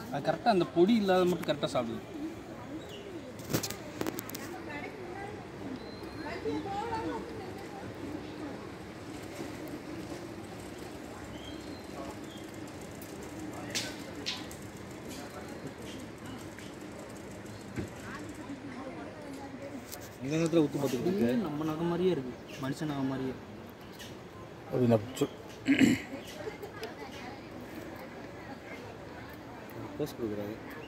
அது கரெக்டாக அந்த பொடி இல்லாத மட்டும் கரெக்டாக சாப்பிடுது. இந்த நேரத்தில் உத்து பார்த்துக்கிட்டு நம்ம நகை மாதிரியே இருக்குது, மனுஷன் நகை மாதிரியே. அது நச்சு போஸ்ட் கொடுக்குறாரு.